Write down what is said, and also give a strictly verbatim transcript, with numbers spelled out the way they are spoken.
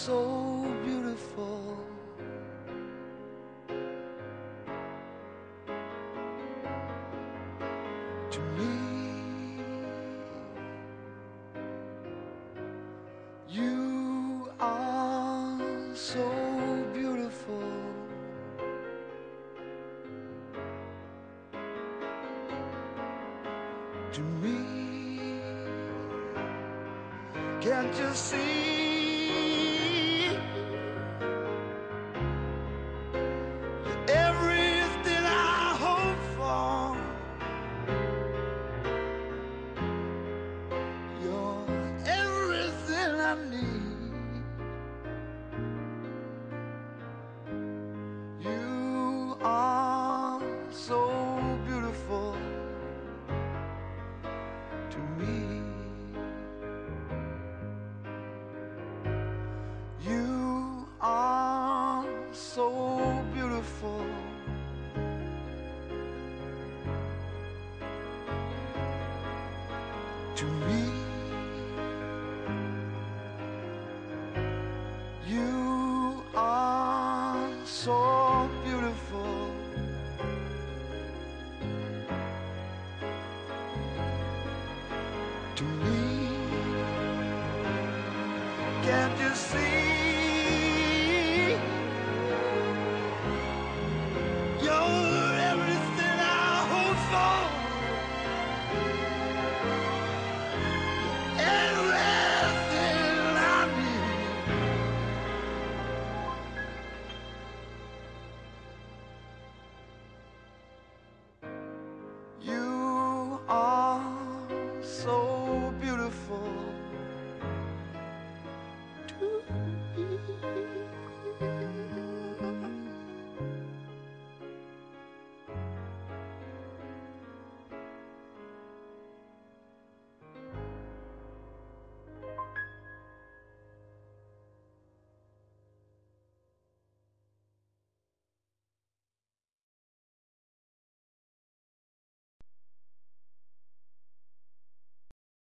so beautiful. To me, you are so beautiful. To me, can't you see? You're everything I hope for. You're everything I need. You are so beautiful to me. You are so beautiful. To me, you are so beautiful. To me, can't you see?